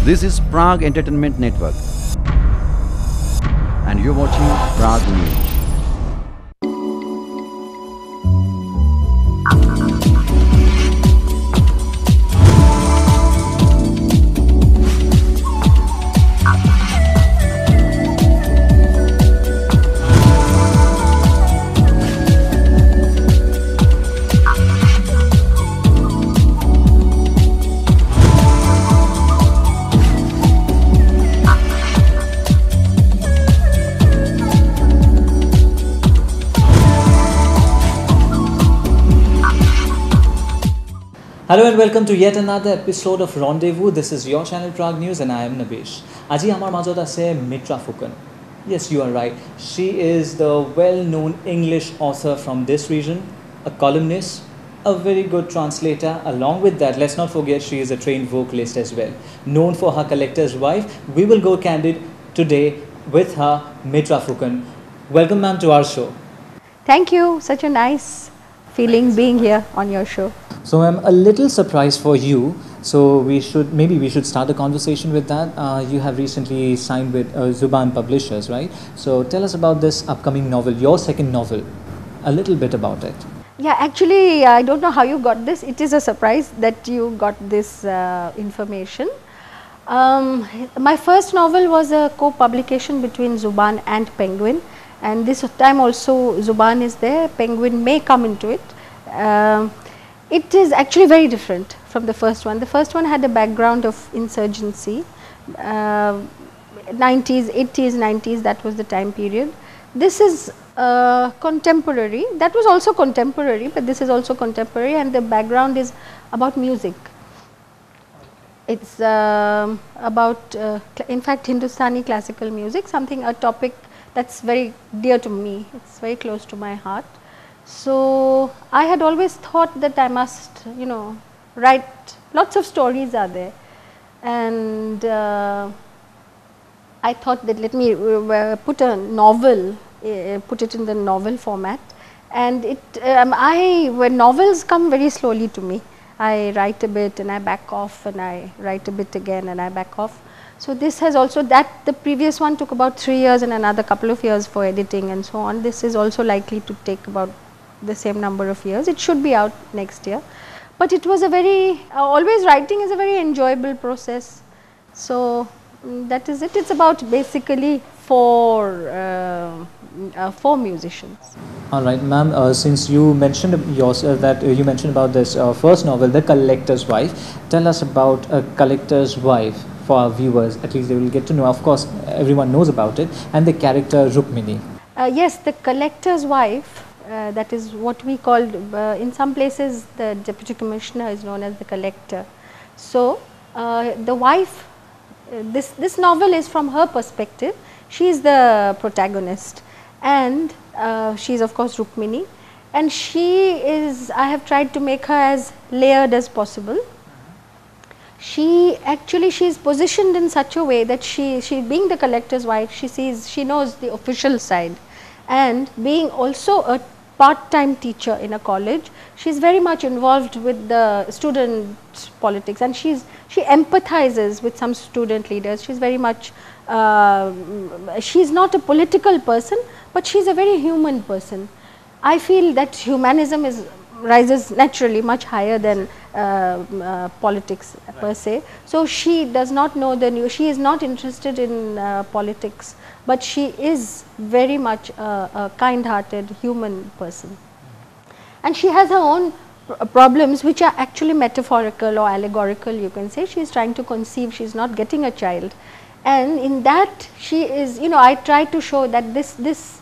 This is Prague Entertainment Network, and you're watching Prague News. Hello and welcome to yet another episode of Rendezvous. This is your channel Prague News and I am Nabish. Aji amar majot ase Mitra Phukan. Yes, you are right. She is the well-known English author from this region, a columnist, a very good translator. Along with that, let's not forget she is a trained vocalist as well. Known for her collector's wife, we will go candid today with her, Mitra Phukan. Welcome ma'am to our show. Thank you. Such a nice feeling being here on your show. So I'm a little surprised for you. So we should start the conversation with that. You have recently signed with Zuban Publishers, right? So tell us about this upcoming novel, your second novel, a little bit about it. Yeah, actually, I don't know how you got this. It is a surprise that you got this information. My first novel was a co-publication between Zuban and Penguin, and this time also Zuban is there. Penguin may come into it. It is actually very different from the first one. The first one had a background of insurgency, 90s, 80s, 90s, that was the time period. This is contemporary, that was also contemporary, but this is also contemporary, and the background is about music. It's about, in fact, Hindustani classical music, a topic that's very dear to me, it's very close to my heart. So I had always thought that I must, write, lots of stories are there, and I thought that let me put a novel, put it in the novel format, and when novels come very slowly to me, I write a bit and I back off and I write a bit again and I back off. So this has also the previous one took about 3 years and another couple of years for editing and so on. This is also likely to take about the same number of years. It should be out next year, but it was a very always writing is a very enjoyable process. So that is it. It's about basically four musicians. All right, ma'am. Since you mentioned yourself that you mentioned about this first novel, The Collector's Wife. Tell us about A Collector's Wife for our viewers. At least they will get to know. Of course, everyone knows about it, and the character Rukmini. Yes, The Collector's Wife. That is what we called, in some places the deputy commissioner is known as the collector. So the wife, this novel is from her perspective. She is the protagonist, and she is of course Rukmini, and I have tried to make her as layered as possible. She is positioned in such a way that she being the collector's wife, she knows the official side, and being also a part-time teacher in a college, she is very much involved with the student politics, and she empathizes with some student leaders. She is very much, she is not a political person, but she is a very human person. I feel that humanism rises naturally much higher than politics per se. So she does not know she is not interested in politics, but she is very much a kind-hearted human person. And she has her own problems which are actually metaphorical or allegorical, you can say. She is trying to conceive, she is not getting a child. And in that she is, I try to show that this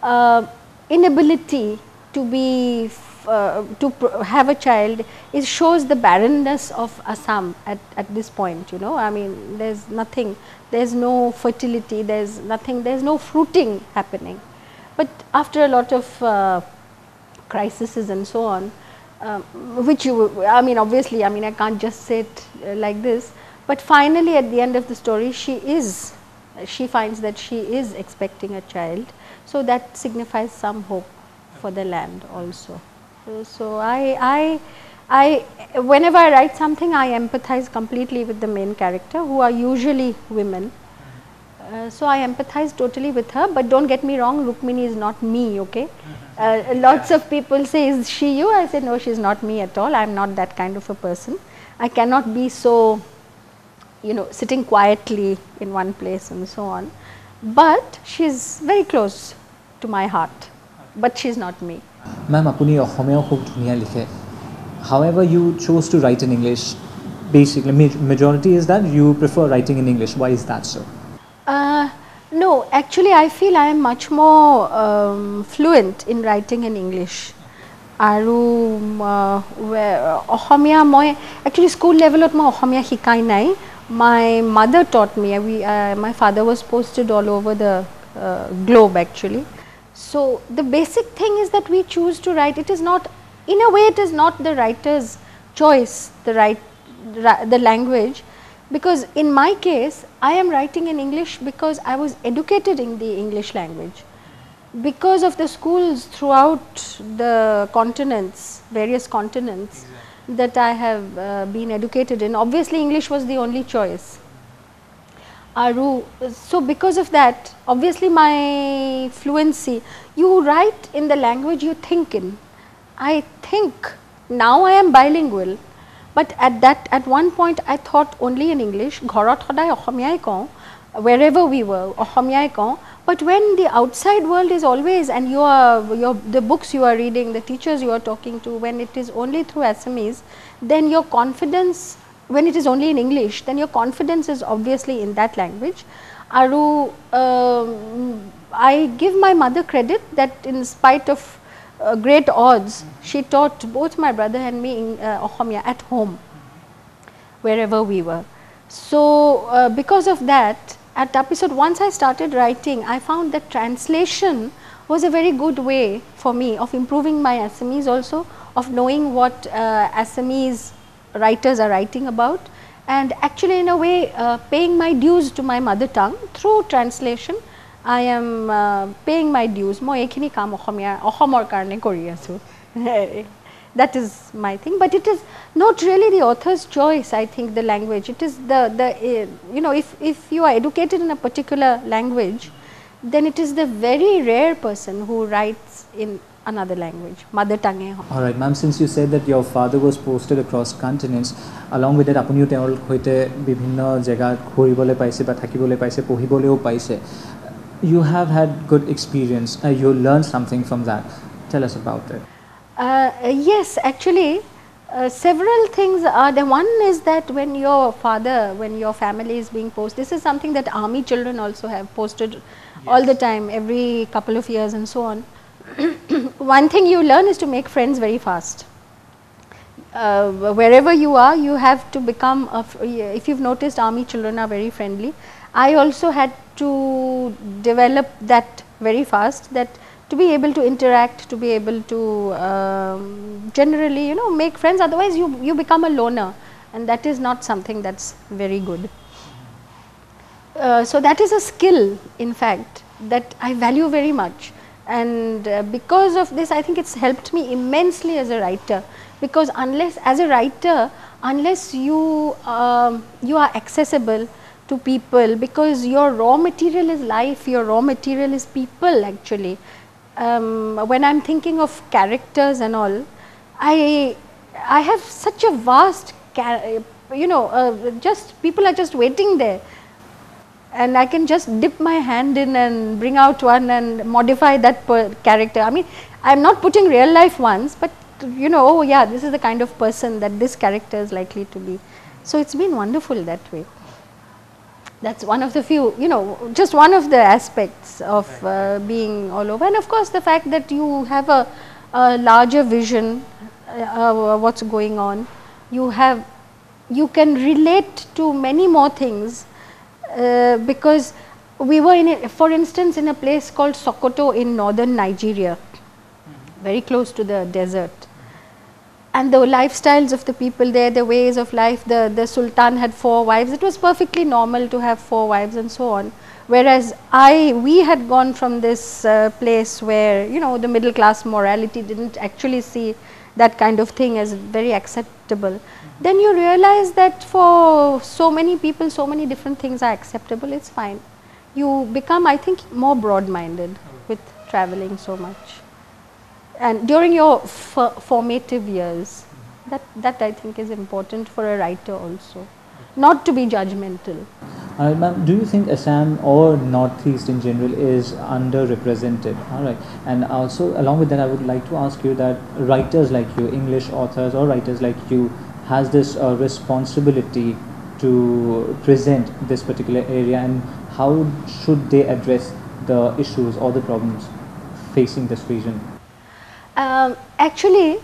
inability to have a child shows the barrenness of Assam at this point, I mean, there's nothing, there's no fertility, there's nothing, there's no fruiting happening. But after a lot of crises and so on, which obviously, I can't just say it like this, but finally at the end of the story, she finds that she is expecting a child, so that signifies some hope for the land also. So I whenever I write something, I empathize completely with the main character, who are usually women. So I empathize totally with her, but don't get me wrong, Rukmini is not me, okay? Lots of people say, is she you? I say, no, she's not me at all. I'm not that kind of a person. I cannot be so, sitting quietly in one place and so on. But she's very close to my heart, but she's not me. Ma'am, apuni Ohomeo khub dhuniya likhe. However, you chose to write in English. Basically, majority is that you prefer writing in English. Why is that so? No, actually I feel I am much more fluent in writing in English. Aru Ohomia moi actually school level ot moi Ohomia hikai nai. My mother taught me. My father was posted all over the globe actually. So the basic thing is that we choose to write. It is not, in a way, it is not the writer's choice, the language. Because in my case, I am writing in English because I was educated in the English language. Because of the schools throughout the continents, various continents that I have been educated in, obviously English was the only choice. So because of that, obviously my fluency, you write in the language you think in. I think now I am bilingual. But at one point I thought only in English, Ghorot Hodai Ohomiyai kau, wherever we were, Ohomiyai kau. But when the outside world is always, and the books you are reading, the teachers you are talking to, when it is only through SMEs, then your confidence, when it is only in English, then your confidence is obviously in that language. I give my mother credit that in spite of great odds, she taught both my brother and me in Ohomia at home, wherever we were. So because of that, at episode, once I started writing, I found that translation was a very good way for me of improving my Assamese also, of knowing what Assamese writers are writing about, and actually in a way paying my dues to my mother tongue through translation. I am paying my dues. Moi ekhini kaam Ohomor karone kori asu. That is my thing, but it is not really the author's choice. I think the language. It is if you are educated in a particular language, then it is the very rare person who writes in another language, mother tongue. All right, ma'am. Since you said that your father was posted across continents, along with that, apuniyo teor hoite bibhinno jaga khoribole paise ba thakibole paise, pohiboleo paise. You have had good experience. You learned something from that. Tell us about it. Yes, actually, several things are there. One is that when your family is being posted, this is something that army children also have posted all the time, every couple of years and so on. One thing you learn is to make friends very fast. Wherever you are, you have to become, if you've noticed, army children are very friendly. I also had to develop that very fast, that to be able to interact, to be able to generally make friends, otherwise you become a loner, and that is not something that's very good. So that is a skill, in fact, that I value very much, and because of this I think it's helped me immensely as a writer, because as a writer, unless you are accessible to people, because your raw material is life, your raw material is people actually. When I'm thinking of characters and all, I have such a vast, just people are just waiting there, and I can just dip my hand in and bring out one and modify that character. I mean, I'm not putting real life ones, but oh yeah, this is the kind of person that this character is likely to be. So it's been wonderful that way. That's one of the few, just one of the aspects of being all over. And of course, the fact that you have a larger vision, what's going on, you can relate to many more things, because we were for instance, in a place called Sokoto in northern Nigeria, very close to the desert. And the lifestyles of the people there, the ways of life, the Sultan had 4 wives. It was perfectly normal to have 4 wives and so on. Whereas we had gone from this place where, the middle class morality didn't actually see that kind of thing as very acceptable, then you realize that for so many people, so many different things are acceptable, it's fine. You become, I think, more broad-minded with traveling so much. And during your formative years, that I think is important for a writer also, not to be judgmental. Ma'am, do you think Assam or Northeast in general is underrepresented? All right, and also along with that, I would like to ask you that writers like you, English authors or writers like you, has this responsibility to present this particular area, and how should they address the issues or the problems facing this region? Actually,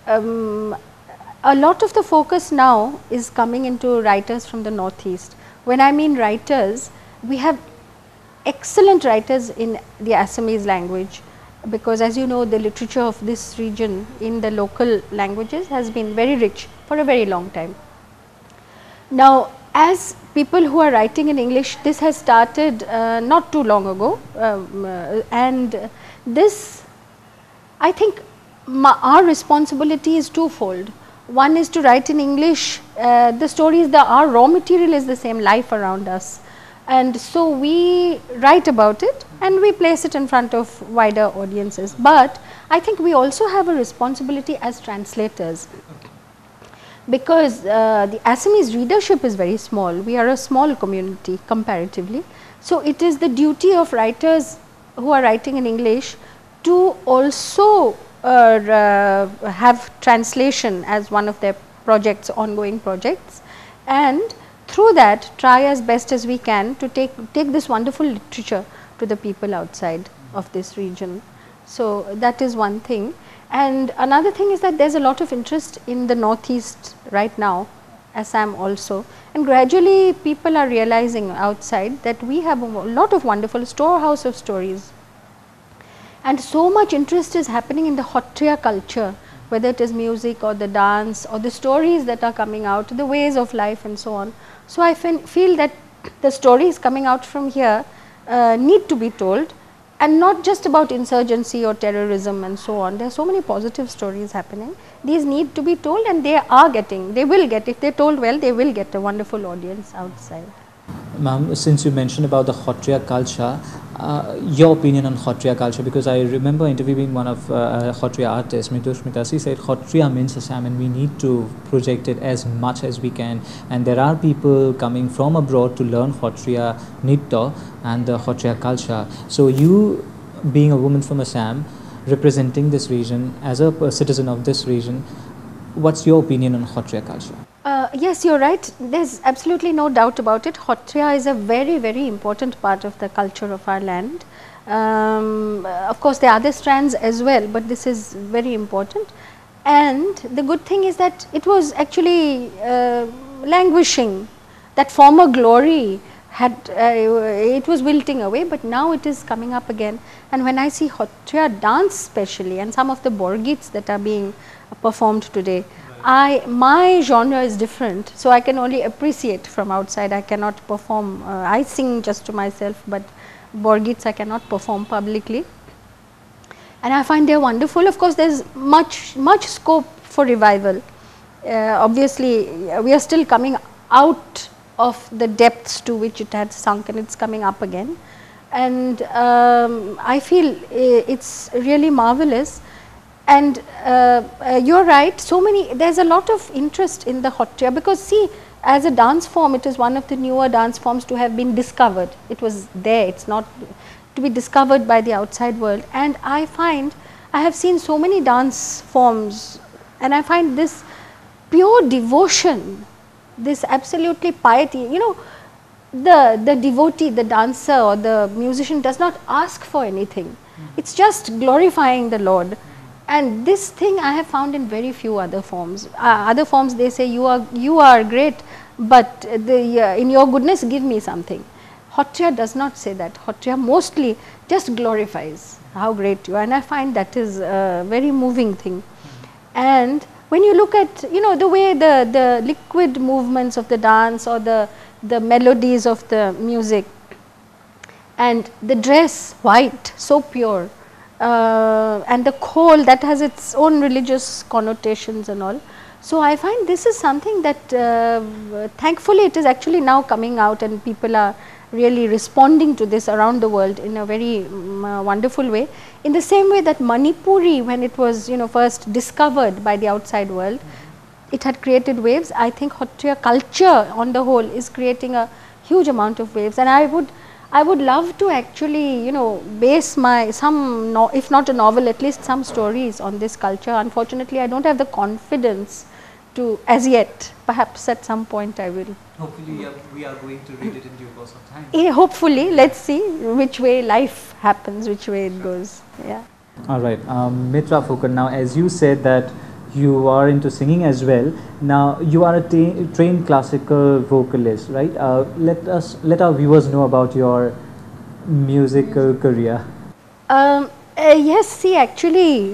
a lot of the focus now is coming into writers from the Northeast. When I mean writers, we have excellent writers in the Assamese language, because as you know, the literature of this region in the local languages has been very rich for a very long time. Now, as people who are writing in English, this has started not too long ago, and this, I think, our responsibility is twofold. One is to write in English the stories, our raw material is the same, life around us, and so we write about it and we place it in front of wider audiences. But I think we also have a responsibility as translators, because the Assamese readership is very small. We are a small community comparatively, so it is the duty of writers who are writing in English to also have translation as one of their projects, ongoing projects, and through that try as best as we can to take this wonderful literature to the people outside of this region. So that is one thing. And another thing is that there is a lot of interest in the Northeast right now, Assam also, and gradually people are realizing outside that we have a lot of wonderful storehouse of stories. And so much interest is happening in the Hotriya culture, whether it is music or the dance or the stories that are coming out, the ways of life and so on. So I feel that the stories coming out from here need to be told, and not just about insurgency or terrorism and so on. There are so many positive stories happening. These need to be told, and they will get, if they are told well, they will get a wonderful audience outside. Ma'am, since you mentioned about the Hotriya culture, your opinion on Hotriya culture, because I remember interviewing one of Hotriya artists, Mitra, she said Hotriya means Assam and we need to project it as much as we can, and there are people coming from abroad to learn Hotriya Nitya and the Hotriya culture. So you, being a woman from Assam, representing this region, as a citizen of this region, what's your opinion on Hotriya culture? Yes, you are right. There is absolutely no doubt about it. Hotriya is a very, very important part of the culture of our land. Of course, there are other strands as well, but this is very important. And the good thing is that it was actually languishing. That former glory had it was wilting away, but now it is coming up again. And when I see Hotriya dance especially, and some of the borgits that are being performed today, my genre is different, so I can only appreciate from outside. I cannot perform, I sing just to myself, but borgits I cannot perform publicly, and I find they are wonderful. Of course, there is much scope for revival. Obviously, we are still coming out of the depths to which it had sunk, and it is coming up again, and I feel it's really marvelous. And you are right, there is a lot of interest in the Hotriya, because see, as a dance form, it is one of the newer dance forms to have been discovered. It was there, it is not to be discovered by the outside world. And I find, I have seen so many dance forms, and I find this pure devotion, this absolutely piety, you know, the devotee, the dancer or the musician does not ask for anything. It's just glorifying the Lord. And this thing I have found in very few other forms. Other forms, they say you are great, but in your goodness give me something. Hotriya does not say that. Hotriya mostly just glorifies how great you are, and I find that is a very moving thing. And when you look at, you know, the way the liquid movements of the dance or the melodies of the music, and the dress white, so pure, and the khol, that has its own religious connotations and all. So I find this is something that thankfully it is actually now coming out, and people are really responding to this around the world in a very wonderful way. In the same way that Manipuri, when it was first discovered by the outside world, it had created waves. I think Hotria culture on the whole is creating a huge amount of waves, and I would love to actually base if not a novel, at least some stories on this culture. Unfortunately, I don't have the confidence to as yet. Perhaps at some point I will. Hopefully we are going to read it in due course of time. Yeah, hopefully, let's see which way life happens, which way it goes. Yeah. All right, Mitra Phukan, now as you said that you are into singing as well. Now you are a trained classical vocalist, right? Let our viewers know about your musical career. Yes, see, actually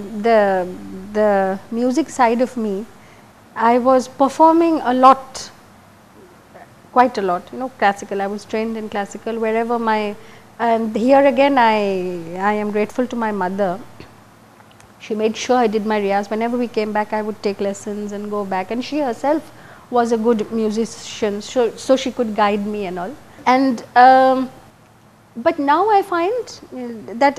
the music side of me, I was performing a lot, quite a lot, classical. I was trained in classical wherever and here again I am grateful to my mother. She made sure I did my riyaz. Whenever we came back, I would take lessons and go back, and she herself was a good musician, so she could guide me and all. And but now I find that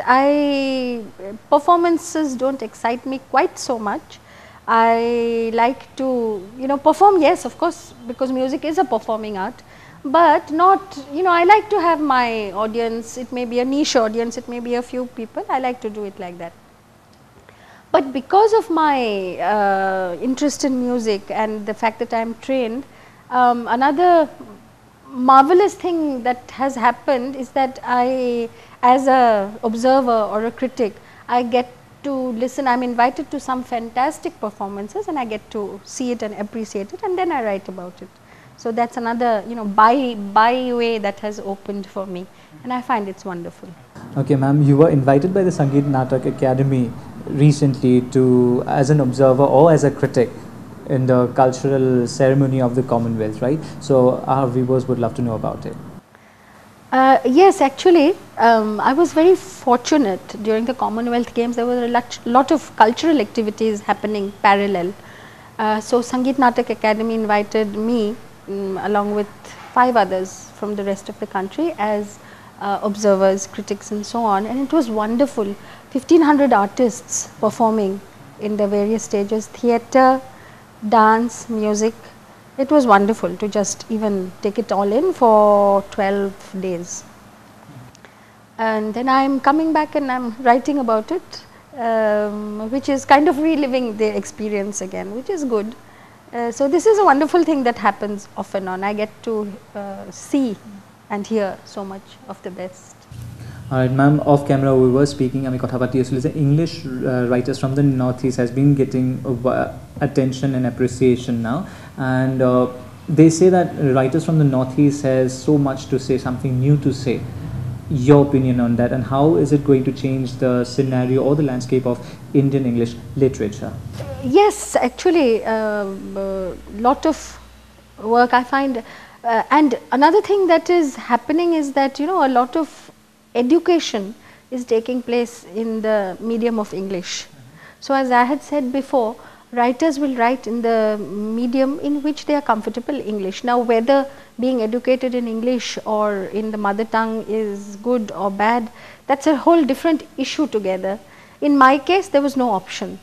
performances don't excite me quite so much. I like to perform, yes, of course, because music is a performing art, but not, I like to have my audience. It may be a niche audience, it may be a few people. I like to do it like that. But because of my interest in music and the fact that I am trained, another marvelous thing that has happened is that I, as a observer or a critic, I get to listen. I am invited to some fantastic performances, and I get to see it and appreciate it, and then I write about it. So that's another by way that has opened for me, and I find it's wonderful. Okay, ma'am, you were invited by the Sangeet Natak Academy recently as an observer or as a critic in the cultural ceremony of the Commonwealth, right? So our viewers would love to know about it. Yes, actually, I was very fortunate during the Commonwealth Games. There were a lot of cultural activities happening parallel. So Sangeet Natak Academy invited me along with 5 others from the rest of the country as observers, critics and so on, and it was wonderful. 1500 artists performing in the various stages, theatre, dance, music. It was wonderful to just even take it all in for 12 days. And then I am coming back and I am writing about it, which is kind of reliving the experience again, which is good. So this is a wonderful thing that happens off and on. I get to see and hear so much of the best. Alright, ma'am, off camera we were speaking, English writers from the Northeast has been getting attention and appreciation now, and they say that writers from the Northeast has so much to say, something new to say. Your opinion on that, and how is it going to change the scenario or the landscape of Indian English literature? Yes, actually, lot of work I find, and another thing that is happening is that a lot of education is taking place in the medium of English. So as I had said before, writers will write in the medium in which they are comfortable, English. Now whether being educated in English or in the mother tongue is good or bad, that's a whole different issue together. In my case, there was no option.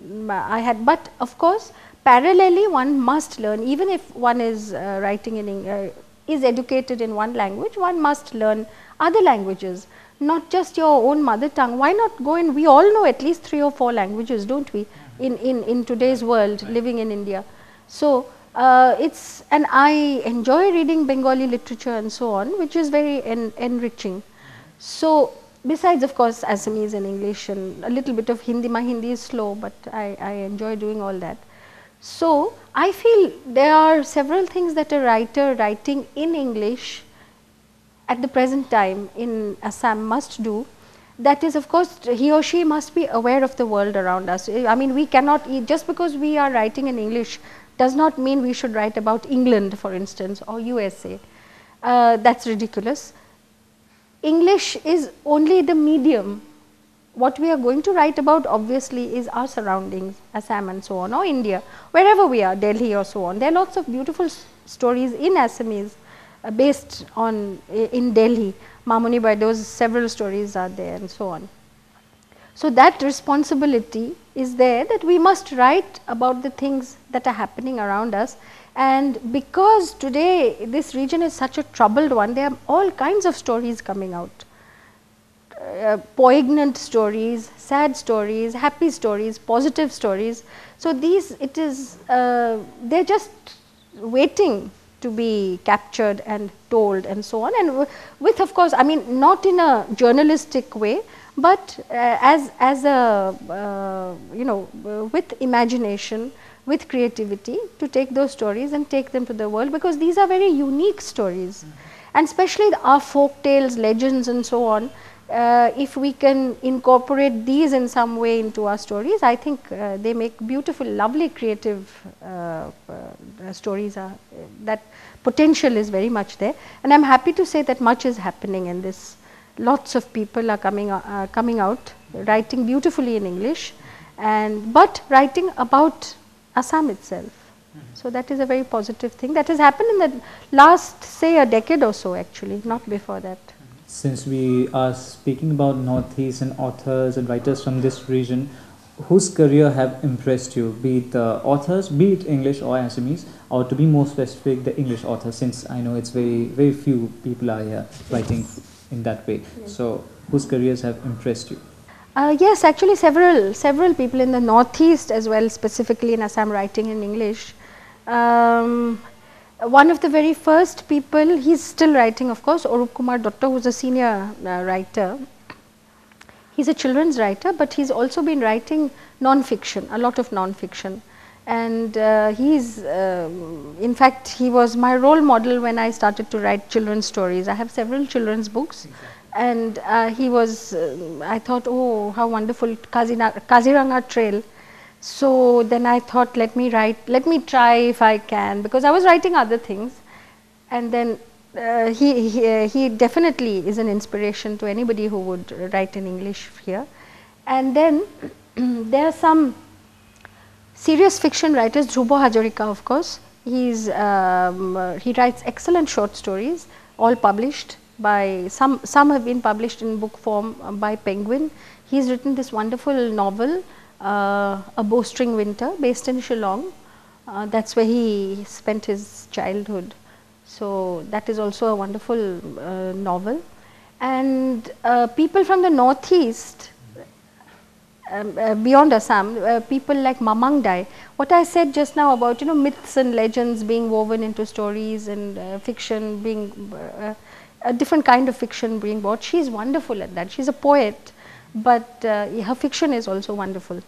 But of course, parallelly one must learn, even if one is writing in is educated in one language, one must learn other languages, not just your own mother tongue. Why not go in? We all know at least 3 or 4 languages, don't we, in today's world, living in India. So and I enjoy reading Bengali literature and so on, which is very enriching. So besides of course Assamese and English and a little bit of Hindi. My Hindi is slow, but I enjoy doing all that. So I feel there are several things that a writer writing in English at the present time in Assam must do. That is, of course, he or she must be aware of the world around us. I mean, we cannot, just because we are writing in English does not mean we should write about England, for instance, or USA. That's ridiculous. English is only the medium what we are going to write about obviously is our surroundings, Assam and so on, or India, wherever we are, Delhi or so on. There are lots of beautiful stories in Assamese based on in Delhi. Mamuni Baido's several stories are there and so on. So, that responsibility is there, that we must write about the things that are happening around us, and because today this region is such a troubled one, there are all kinds of stories coming out. Poignant stories, sad stories, happy stories, positive stories. So, these they are just waiting to be captured and told and so on, and with of course, I mean not in a journalistic way, but as a with imagination, with creativity, to take those stories and take them to the world, because these are very unique stories, and especially our folk tales, legends and so on. If we can incorporate these in some way into our stories, I think they make beautiful, lovely, creative stories. That potential is very much there, and I am happy to say that much is happening in this. Lots of people are coming out, writing beautifully in English, but writing about Assam itself. So, that is a very positive thing that has happened in the last, say, a decade or so, actually, not before that. Since we are speaking about Northeast and authors and writers from this region, whose career have impressed you, be it the authors, be it English or Assamese, or to be more specific, the English authors, since I know it's very few people are here writing in that way. Yes. So, whose careers have impressed you? Yes, actually several people in the Northeast as well, specifically in Assam, writing in English. One of the very first people, he is still writing of course, Arup Kumar Dutta, who is a senior writer. He is a children's writer, but he has also been writing non-fiction, a lot of non-fiction, and he is in fact he was my role model when I started to write children's stories. I have several children's books, and he was I thought, oh how wonderful, Kaziranga Trail. So, then I thought, let me try if I can, because I was writing other things, and then he definitely is an inspiration to anybody who would write in English here. And then there are some serious fiction writers, Dhruva Hazarika of course, he writes excellent short stories, all published by, some have been published in book form by Penguin. He has written this wonderful novel, A Bowstring Winter, based in Shillong. That is where he spent his childhood. So, that is also a wonderful novel. And people from the Northeast, beyond Assam, people like Mamang Dai. What I said just now about myths and legends being woven into stories, and fiction being a different kind of fiction being brought, she is wonderful at that. She is a poet, but her fiction is also wonderful.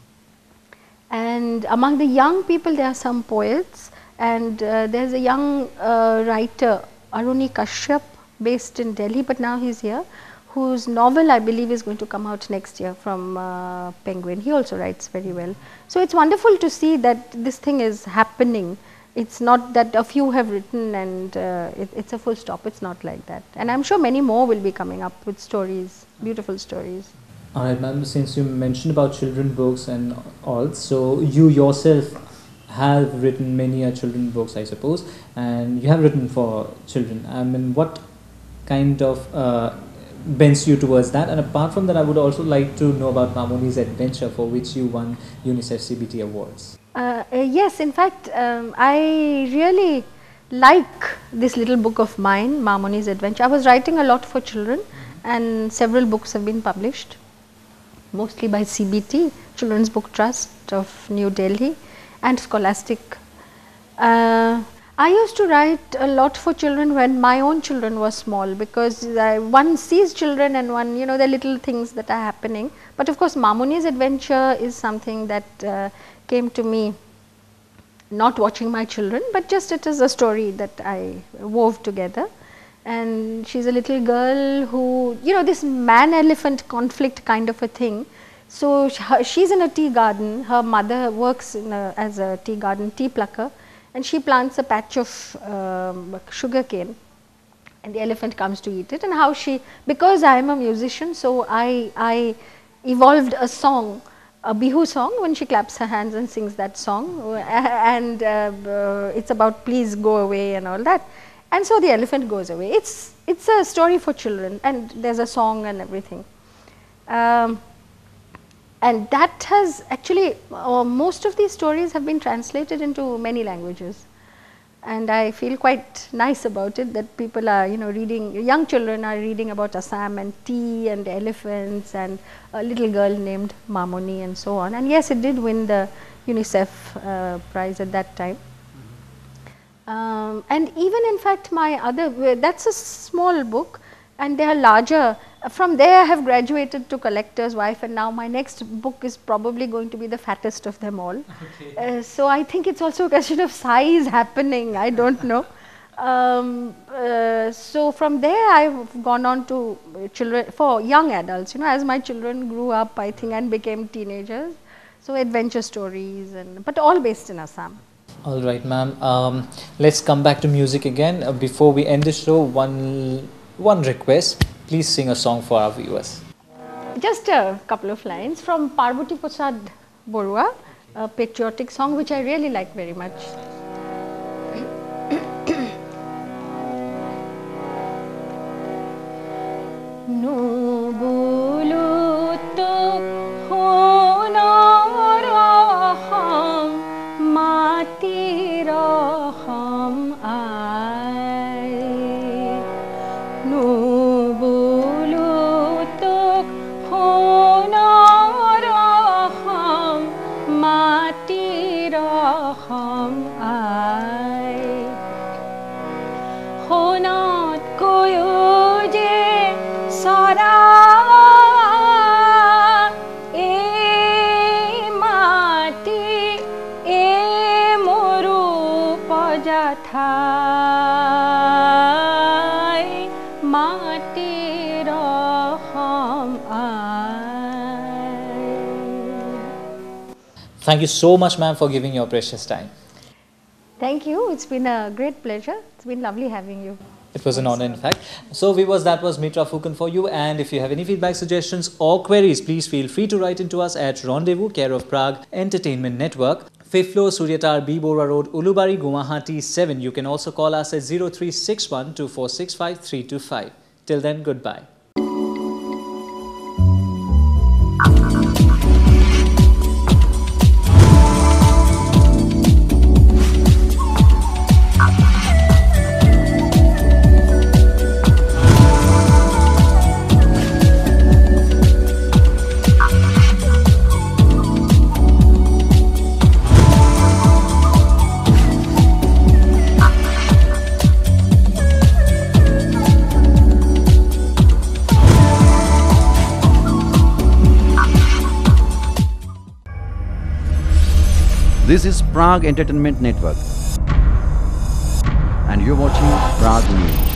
And among the young people, there are some poets, and there is a young writer, Aruni Kashyap, based in Delhi, but now he is here, whose novel I believe is going to come out next year from Penguin. He also writes very well. So, it is wonderful to see that this thing is happening. It is not that a few have written and it is a full stop, it is not like that. And I am sure many more will be coming up with stories, beautiful stories. Alright ma'am, since you mentioned about children books and all, so you yourself have written many children books I suppose, and you have written for children. I mean, what kind of bends you towards that? And apart from that, I would also like to know about Mamuni's Adventure, for which you won UNICEF CBT awards. Yes, in fact, I really like this little book of mine, Mamuni's Adventure. I was writing a lot for children, and several books have been published, mostly by CBT, Children's Book Trust of New Delhi, and Scholastic. I used to write a lot for children when my own children were small, because one sees children and one, the little things that are happening. But of course, Mamuni's Adventure is something that came to me not watching my children, but just it is a story that I wove together. And she is a little girl who, this man-elephant conflict kind of a thing. So, she is in a tea garden, her mother works as a tea garden tea plucker, and she plants a patch of sugar cane, and the elephant comes to eat it, and how she, because I am a musician, so I evolved a song, a bihu song, when she claps her hands and sings that song, and it's about please go away and all that. And so the elephant goes away. It's a story for children, and there's a song and everything. And that has actually, most of these stories have been translated into many languages. And I feel quite nice about it, that people are, reading, young children are reading about Assam and tea and elephants and a little girl named Mamoni and so on. And yes, it did win the UNICEF prize at that time. And even in fact, my other, that's a small book, and they are larger. From there I have graduated to Collector's Wife, and now my next book is probably going to be the fattest of them all. Okay. So I think it's also a question of size happening, I don't know. So from there I have gone on to children, for young adults, as my children grew up, I think, and became teenagers. So adventure stories, but all based in Assam. All right, ma'am. Let's come back to music again. Before we end the show, one request. Please sing a song for our viewers. Just a couple of lines from Parvati Prasad Borua, a patriotic song which I really like very much. No bolu to hona raham, mati raham aaye. No Thank you so much, ma'am, for giving your precious time. Thank you. It's been a great pleasure. It's been lovely having you. It was an honor, in fact. So, viewers, that was Mitra Phukan for you. And if you have any feedback, suggestions or queries, please feel free to write into us at Rendezvous, care of Prague Entertainment Network, 5th floor, Suryatar B. Bora Road, Ulubari, Guwahati 7. You can also call us at 0361 2465 325. Till then, goodbye. This is Prague Entertainment Network, and you're watching Prague News.